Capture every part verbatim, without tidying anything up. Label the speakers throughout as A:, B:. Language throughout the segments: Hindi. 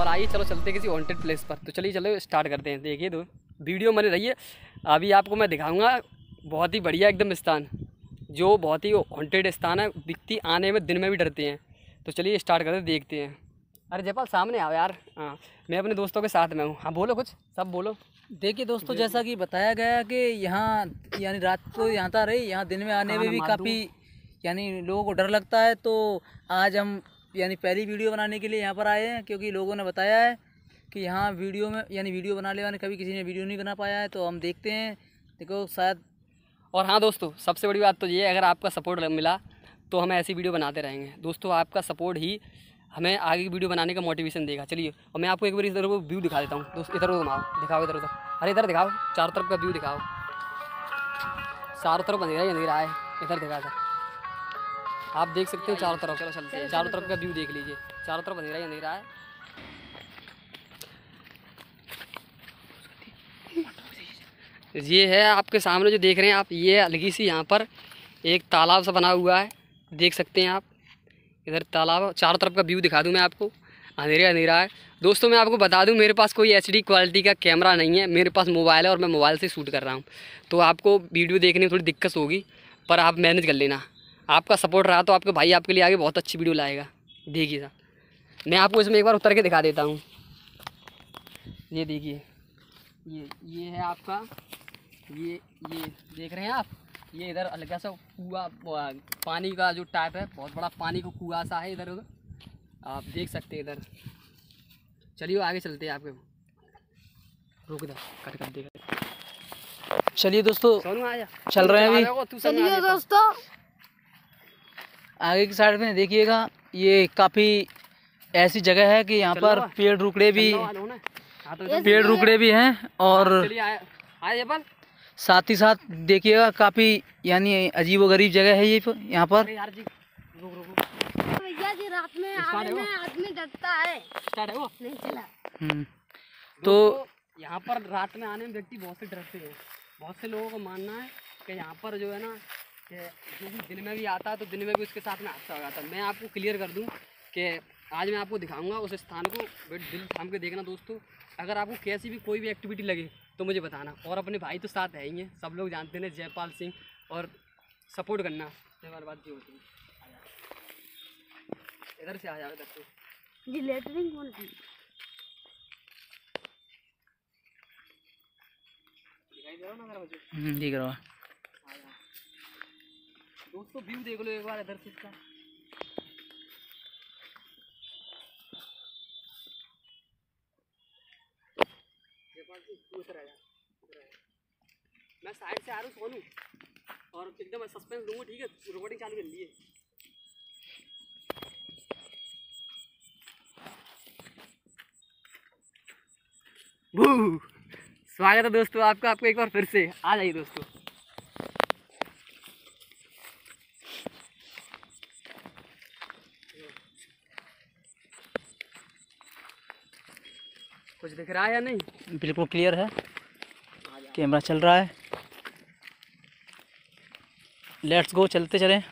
A: आइए चलो चलते किसी हॉन्टेड प्लेस पर। तो चलिए चलो स्टार्ट करते हैं। देखिए तो वीडियो बनी रही है। अभी आपको मैं दिखाऊंगा बहुत ही बढ़िया एकदम स्थान, जो बहुत ही हॉन्टेड स्थान है। व्यक्ति आने में दिन में भी डरते हैं। तो चलिए स्टार्ट करते देखते हैं। अरे जयपाल सामने आओ यार। हाँ, मैं अपने दोस्तों के साथ में हूँ। हाँ बोलो, कुछ सब बोलो।
B: देखिए दोस्तों, जैसा कि बताया गया कि यहाँ यानी रात को यहाँ था रही, यहाँ दिन में आने में भी काफ़ी यानी लोगों को डर लगता है। तो आज हम यानी पहली वीडियो बनाने के लिए यहाँ पर आए हैं, क्योंकि लोगों ने बताया है कि यहाँ वीडियो में यानी वीडियो बनाने वाले कभी किसी ने वीडियो नहीं बना पाया है। तो हम देखते हैं, देखो शायद।
A: और हाँ दोस्तों, सबसे बड़ी बात तो ये है, अगर आपका सपोर्ट मिला तो हम ऐसी वीडियो बनाते रहेंगे। दोस्तों आपका सपोर्ट ही हमें आगे की वीडियो बनाने का मोटिवेशन देगा। चलिए, और मैं आपको एक बार इधर को व्यू दिखा देता हूँ। दोस्त इधर घुमाओ, दिखाओ इधर उधर। अरे इधर दिखाओ, चारों तरफ का व्यू दिखाओ। चारों तरफ अंधेरा ही अंधेरा है। इधर दिखा था, आप देख सकते हो चारों तरफ। चलो चलते हैं, चारों तरफ का व्यू देख लीजिए। चारों तरफ अंधेरा ही अंधेरा है। ये है आपके सामने जो देख रहे हैं आप, ये अलगी सी यहाँ पर एक तालाब सा बना हुआ है, देख सकते हैं आप। इधर तालाब, चारों तरफ का व्यू दिखा दूं मैं आपको। अंधेरा अंधेरा है। दोस्तों मैं आपको बता दूं, मेरे पास कोई एच डी क्वालिटी का कैमरा नहीं है, मेरे पास मोबाइल है और मैं मोबाइल से शूट कर रहा हूं। तो आपको वीडियो देखने में थोड़ी दिक्कत होगी, पर आप मैनेज कर लेना। आपका सपोर्ट रहा तो आपके भाई आपके लिए आगे बहुत अच्छी वीडियो लाएगा। देखिए साहब, मैं आपको इसमें एक बार उतर के दिखा देता हूँ। ये देखिए, ये ये है आपका, ये ये देख रहे हैं आप, ये इधर हल्का सा कुआ, पानी का जो टाइप है, बहुत बड़ा पानी का कुआ सा है इधर उधर, आप देख सकते हैं इधर। चलिए आगे चलते हैं, आपके रुक इधर कट कर देगा।
B: चलिए दोस्तों,
A: सोनू आया,
B: चल रहे हैं अभी।
C: चलिए दोस्तों,
B: आगे की साइड में देखिएगा, ये काफ़ी ऐसी जगह है कि यहाँ पर पेड़ रुकड़े भी पेड़ रुकड़े भी हैं, और साथ ही साथ देखिएगा काफ़ी यानी अजीब व गरीब जगह है ये यहाँ पर।
C: भैया जी रात में आने में आदमी डरता है।
A: स्टार्ट है वो
C: नहीं चला।
B: हम्म, तो
A: यहाँ पर रात में आने में व्यक्ति बहुत से डरते हैं। बहुत से लोगों को मानना है कि यहाँ पर जो है ना, कि जो भी दिन में भी आता है तो दिन में भी उसके साथ में हादसा हो जाता है। मैं आपको क्लियर कर दूँ कि आज मैं आपको दिखाऊंगा उस स्थान को। दिल थाम के देखना दोस्तों। अगर आपको कैसी भी कोई भी एक्टिविटी लगे तो मुझे बताना। और अपने भाई तो साथ है ही हैं, सब लोग जानते हैं जयपाल सिंह, और सपोर्ट करना। जयपाल बात जो होती है, इधर से आ जाओ, इधर से।
C: ये लेटरिंग कौन की?
A: दिखाई दे रहा ना मेरा मुझे?
B: हम्म, दिख रहा है।
A: दोस्तों व्यू देख लो एक बार इधर से इसका। मैं साइड से आ रहा हूँ सोनू, और एकदम सस्पेंस दूंगा, ठीक है? रिकॉर्डिंग चालू कर लिए। स्वागत है दोस्तों आपका, आपको एक बार फिर से। आ जाइए दोस्तों। कुछ दिख रहा है या नहीं?
B: बिल्कुल क्लियर है, कैमरा चल रहा है। लेट्स गो, चलते चलें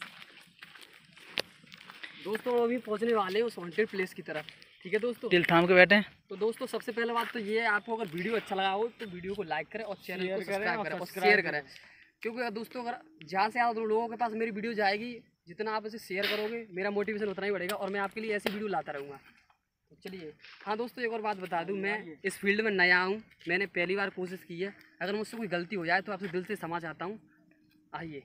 A: दोस्तों। अभी पहुंचने वाले हैं उस हॉन्टेड प्लेस की तरफ, ठीक है दोस्तों?
B: दिल थाम के बैठे।
A: तो दोस्तों सबसे पहले बात तो ये है, आपको अगर वीडियो अच्छा लगा हो तो वीडियो को लाइक करें और चैनल को सब्सक्राइब करें और शेयर करें। क्योंकि दोस्तों अगर जहाँ से आप लोगों के पास मेरी वीडियो जाएगी, जितना आप इसे शेयर करोगे मेरा मोटिवेशन उतना ही बढ़ेगा, और मैं आपके लिए ऐसी वीडियो लाता रहूँगा। तो चलिए, हाँ दोस्तों एक और बात बता दूं, मैं इस फील्ड में नया हूँ, मैंने पहली बार कोशिश की है। अगर मुझसे कोई गलती हो जाए तो आपसे दिल से क्षमा चाहता हूँ। आइए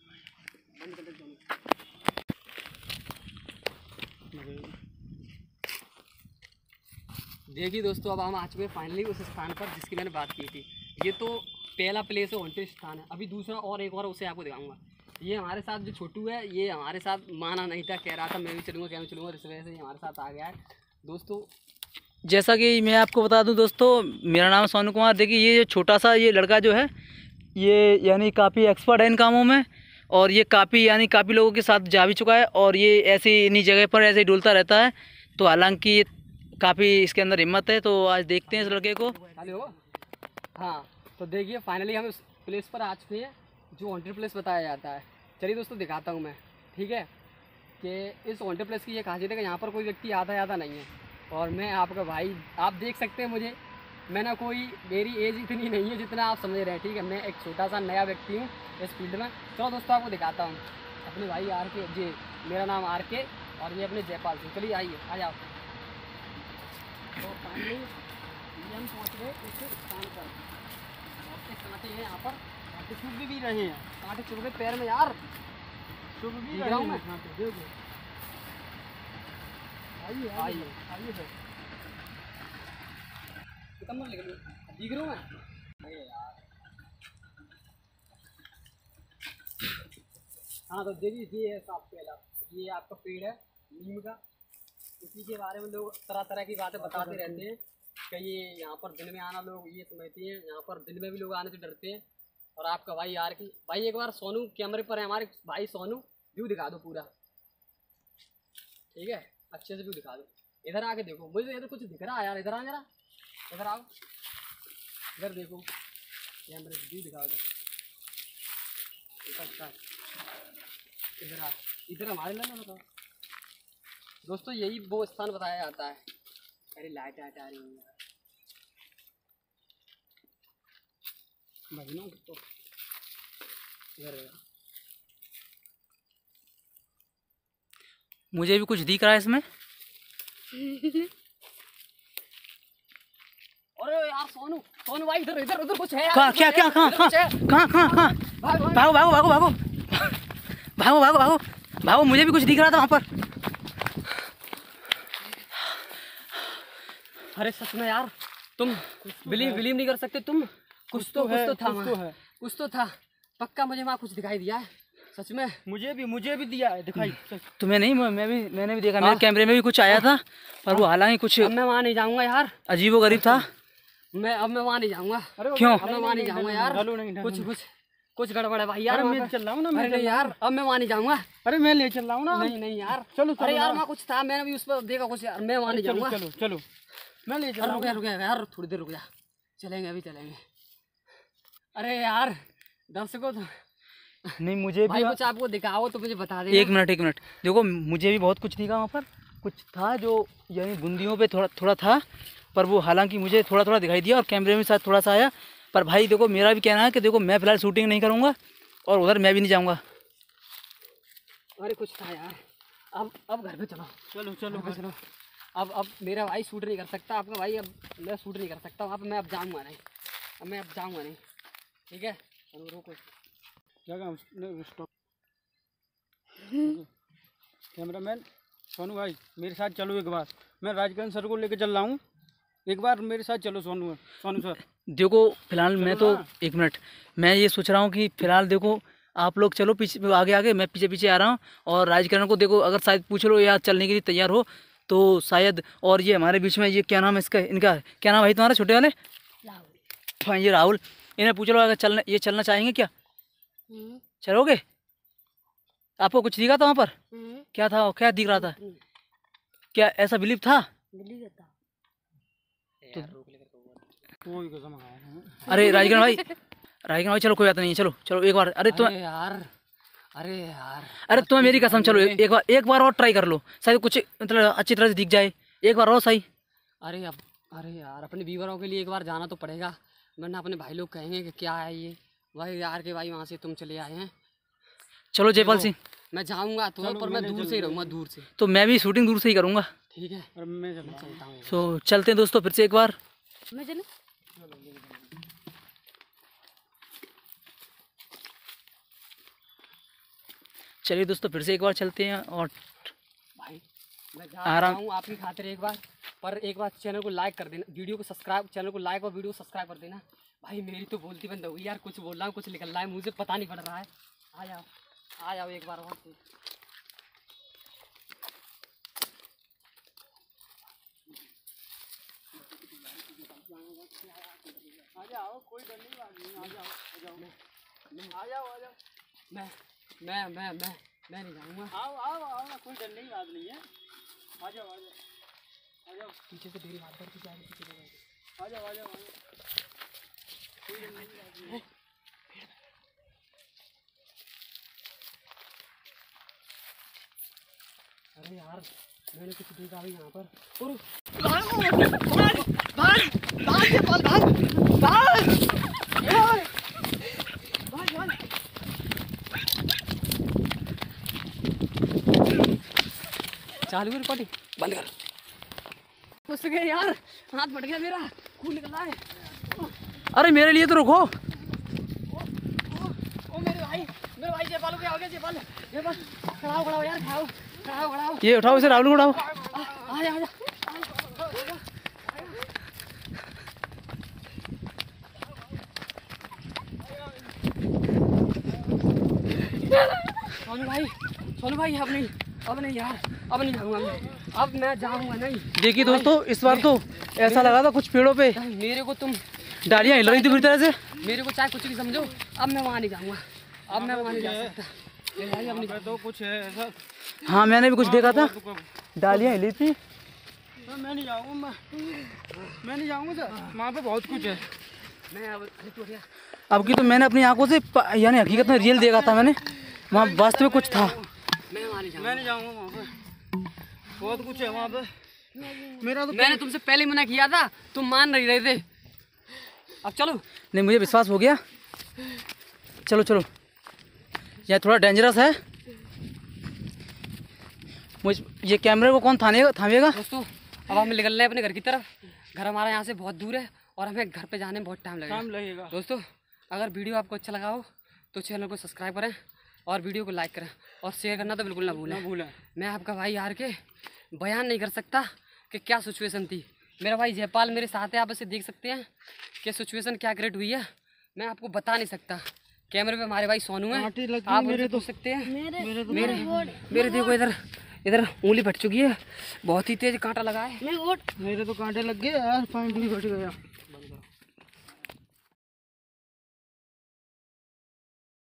A: देखिए दोस्तों, अब हम आ चुके हैं फाइनली उस स्थान पर जिसकी मैंने बात की थी। ये तो पहला प्लेस है, हॉन्टेड स्थान है। अभी दूसरा और एक और उसे आपको दिखाऊंगा। ये हमारे साथ जो छोटू है, ये हमारे साथ माना नहीं था, कह रहा था मैं भी चलूँगा, क्या मैं चलूँगा, इस वजह से हमारे साथ आ गया है दोस्तों।
B: जैसा कि मैं आपको बता दूं दोस्तों, मेरा नाम सोनू कुमार। देखिए ये छोटा सा ये लड़का जो है, ये यानी काफ़ी एक्सपर्ट है इन कामों में, और ये काफ़ी यानी काफ़ी लोगों के साथ जा भी चुका है, और ये ऐसे इन्हीं जगह पर ऐसे ही डुलता रहता है। तो हालांकि काफ़ी इसके अंदर हिम्मत है। तो आज देखते हैं इस लड़के को।
A: हाँ तो देखिए, फाइनली हम उस प्लेस पर आ चुके हैं जो हॉन्टेड प्लेस बताया जाता है। चलिए दोस्तों दिखाता हूँ मैं, ठीक है? कि इस हॉन्टेड प्लेस की ये खासियत है कि यहाँ पर कोई व्यक्ति आता जाता नहीं है। और मैं आपका भाई, आप देख सकते हैं मुझे, मैं ना कोई, मेरी एज इतनी नहीं है जितना आप समझ रहे हैं, ठीक है। मैं एक छोटा सा नया व्यक्ति हूँ इस फील्ड में। चलो दोस्तों आपको दिखाता हूँ अपने भाई आर के, जी मेरा नाम आर के और ये अपने जयपाल सिंह। चलिए आइए, आ जाओ। तो फाइनली हम पहुँच गए इस स्थान पर। बहुत से कांटे हैं यहाँ पर, कांटे चुभ भी रहे हैं, कांटे चुभ गए पैर में यार, चुभ भी रहा हूँ मैं। आइए आइए आइए सर, कितना लिख लो दिख रहा हूँ मैं। अरे यार हाँ, तो देखिए ये है साफ पहला, ये आपका पेड़ है नीम का। इसी के बारे में लोग तरह तरह की बातें बताते रहते हैं कि ये यहाँ पर दिन में आना, लोग ये समझते हैं यहाँ पर दिन में भी लोग आने से डरते हैं। और आपका भाई यार की भाई, एक बार सोनू कैमरे पर है हमारे भाई, सोनू व्यू दिखा दो पूरा, ठीक है, अच्छे से व्यू दिखा दो। इधर आके देखो, मुझे इधर कुछ दिख रहा है यार, इधर आ जरा, इधर आओ, इधर देखो, कैमरे व्यू दिखाओ इधर, इधर आ, इधर हमारे लेना बताओ दोस्तों, यही वो स्थान बताया जाता है। अरे लाइट आइट आ रही है यार, भजना तो इधर
B: मुझे भी कुछ दिख रहा है इसमें।
A: अरे यार सोनू, सोनू भाई इधर इधर उधर कुछ है यार।
B: क्या क्या क्या कहाँ कहाँ कहाँ कहाँ कहाँ भागो भागो भागो भागो भागो भागो भागो भागो, मुझे भी कुछ दिख रहा था वहाँ पर।
A: अरे सच में यार, तुम बिलीव बिलीव नहीं कर सकते तुम, कुछ तो कुछ तो था, कुछ तो था पक्का, मुझे वहाँ कुछ दिखाई दिया है सच में।
D: मुझे भी मुझे भी दिया है दिखाई।
B: तुम्हें नहीं, मैं भी मैंने भी देखा, मेरे कैमरे में भी कुछ आया था, पर वो हालांकि कुछ
A: अब मैं वहाँ नहीं जाऊँगा यार,
B: अजीबो गरीब था।
A: मैं अब मैं वहाँ नहीं जाऊँगा।
B: क्यों?
A: अब मैं वहाँ नहीं जाऊँगा यार, कुछ कुछ कुछ गड़बड़ है भाई यार।
D: मैं चल रहा हूँ ना,
A: अरे नहीं यार, अब मैं वहाँ नहीं जाऊँगा।
D: अरे मैं ले चल रहा हूँ ना।
A: नहीं नहीं यार,
D: चलो
A: अरे यार वहाँ कुछ था, मैंने भी उस पर देखा कुछ यार, मैं वहाँ नहीं जाऊँगा।
D: चलो चलो मैं ले चल।
A: रुक जा रुक जा यार, थोड़ी देर रुक जा, चलेंगे अभी चलेंगे। अरे यार दर्शकों तो
B: नहीं, मुझे
A: भाई
B: भी
A: कुछ आपको दिखाओ तो मुझे बता दे।
B: एक मिनट एक मिनट देखो, मुझे भी बहुत कुछ दिखा वहाँ पर, कुछ था जो यानी बूंदियों पे थोड़ा थोड़ा था, पर वो हालांकि मुझे थोड़ा थोड़ा दिखाई दिया और कैमरे में साथ थोड़ा सा आया। पर भाई देखो, मेरा भी कहना है कि देखो मैं फिलहाल शूटिंग नहीं करूँगा और उधर मैं भी नहीं जाऊँगा।
A: अरे कुछ था यार, अब अब घर पे चलो,
D: चलो चलो
A: घर पे चलो। अब अब मेरा भाई शूट नहीं कर सकता, आपका भाई अब मैं शूट नहीं कर सकता वहाँ पे, मैं अब जाऊँगा नहीं, अब मैं अब जाऊँगा नहीं, ठीक है। रुको
D: क्या काम स्टॉप। कैमरामैन सोनू भाई मेरे साथ चलो एक बार, मैं राजकरण सर को लेके चल रहा हूँ, एक बार मेरे साथ चलो सोनू सोनू सर।
B: देखो फिलहाल मैं तो एक मिनट, मैं ये सोच रहा हूँ कि फिलहाल देखो आप लोग चलो पीछे आगे आगे, मैं पीछे पीछे आ रहा हूँ। और राजकरण को देखो, अगर शायद पूछ लो या चलने के लिए तैयार हो तो शायद। और ये हमारे बीच में ये क्या नाम है इसका, इनका क्या नाम भाई तुम्हारा छोटे वाले? हाँ ये राहुल, इन्हें पूछ लो अगर चलना, ये चलना चाहेंगे क्या? चलोगे? आपको कुछ दिखा था वहाँ पर? क्या था, क्या दिख रहा था? क्या ऐसा बिलीव था?
A: तो
B: अरे राजकरण भाई, राजकरण भाई चलो कोई बात नहीं, चलो चलो एक बार। अरे तुम
A: यार, अरे यार,
B: अरे तुम्हें मेरी कसम, चलो एक बार एक बार और ट्राई कर लो, शायद कुछ मतलब अच्छी तरह से दिख जाए, एक बार और सही।
A: अरे अब अरे यार, अपने व्यूअरों के लिए एक बार जाना तो पड़ेगा, वरना अपने भाई लोग कहेंगे कि क्या है ये भाई यार के भाई वहाँ से तुम चले आए हैं।
B: चलो जयपाल सिंह,
A: मैं जाऊँगा तो, पर मैं दूर से ही रहूँगा, दूर से।
B: तो मैं भी शूटिंग दूर से ही करूँगा,
A: ठीक है,
D: और मैं
A: चलता हूँ।
B: तो चलते हैं दोस्तों फिर से एक बार।
C: मैं चलूं?
B: चलिए दोस्तों फिर से एक बार चलते हैं। और
A: भाई मैं जा रहा हूँ आपकी खातिर एक बार, पर एक बार चैनल को लाइक कर देना, वीडियो को सब्सक्राइब, चैनल को लाइक और वीडियो को सब्सक्राइब कर देना। भाई मेरी तो बोलती बंद हो गई यार, कुछ बोल रहा हूँ कुछ निकल रहा है, मुझे पता नहीं पड़ रहा है। आ जाओ आ जाओ एक बार और।
D: आ जाओ, कोई डर नहीं, आ जाओ आ जाओ आ जाओ आ जाओ।
A: मैं मैं मैं मैं मैं नहीं जाऊँगा।
D: आओ आओ आओ ना, कोई डर नहीं, बात नहीं है, आ जाओ आ जाओ आ जाओ।
A: पीछे से देरी बात करके जाएगी, पीछे से
D: आ जाओ आ जाओ आ जाओ, कोई डर नहीं, बात नहीं है।
A: अरे यार मैंने कुछ देखा भी यहाँ पर। चालू कर रिकॉर्डिंग, बंद कर। घुस गए यार, हाथ फट गया मेरा, खून निकल रहा है।
B: अरे मेरे लिए तो रुको।
A: ओ मेरे भाई, मेरे भाई जयपाल को क्या हो गया? जयपाल, जयपाल खड़ा हो, खड़ा हो यार, खड़ा हो, खड़ा हो, खड़ा हो।
B: ये उठाओ इसे, राहुल को उठाओ।
A: आ जा, आ जा। सोनू भाई, सोनू भाई अब नहीं, अब नहीं यार, अब नहीं जाऊंगा मैं, अब मैं जाऊंगा नहीं।
B: देखिए दोस्तों, इस बार तो ऐसा लगा था कुछ पेड़ों पे
A: मेरे को तुम
B: डालियाँ हिल रही थी पूरी तरह से।
A: मेरे को चाहे कुछ भी समझो, अब मैं वहाँ नहीं जाऊंगा, अब मैं वहाँ नहीं जा सकता। मेरे भाई अब नहीं
D: मैं तो कुछ है ऐसा।
B: हाँ मैंने भी कुछ देखा था, डालियाँ हिली थी।
D: मैं नहीं जाऊँगा, मैं मैं नहीं जाऊँगा सर, वहाँ पे बहुत कुछ है।
A: मैं अब अरे तू हटिया।
B: अब की तो मैंने अपनी आंखों से प- यानी हकीकत में रियल देखा था मैंने, वहाँ वास्तविक कुछ था।
A: मैं वहाँ नहीं जाऊंगा।
D: मैं नहीं जाऊँगा वहाँ पे, बहुत कुछ है वहाँ पे। मेरा तो
A: मैंने तुमसे पहले मना किया था, तुम मान नहीं रहे थे। अब चलो।
B: नहीं मुझे विश्वास हो गया, चलो चलो। यह थोड़ा डेंजरस है, मुझ ये कैमरे को कौन थाने थामेगा?
A: दोस्तों अब हम निकल रहे हैं अपने घर की तरफ। घर हमारा यहाँ से बहुत दूर है और हमें घर पे जाने में बहुत टाइम लगेगा।
D: टाइम लगेगा।
A: दोस्तों अगर वीडियो आपको अच्छा लगा हो तो चैनल को सब्सक्राइब करें और वीडियो को लाइक करें और शेयर करना तो बिल्कुल ना भूलें।
D: भूलें।
A: मैं आपका भाई यार के बयान नहीं कर सकता कि क्या सिचुएशन थी। मेरा भाई जयपाल मेरे साथ है, आप इसे देख सकते हैं कि सिचुएशन क्या क्रिएट हुई है, मैं आपको बता नहीं सकता। कैमरे पे हमारे भाई सोनू है, आप मेरे देख सकते हैं।
C: मेरे
A: मेरे मेरे देखो इधर इधर उंगली फट चुकी है, बहुत ही तेज कांटा लगा है।
C: मैं वोट
D: मेरे तो कांटे लग गए यार, फाइन भी फट गया।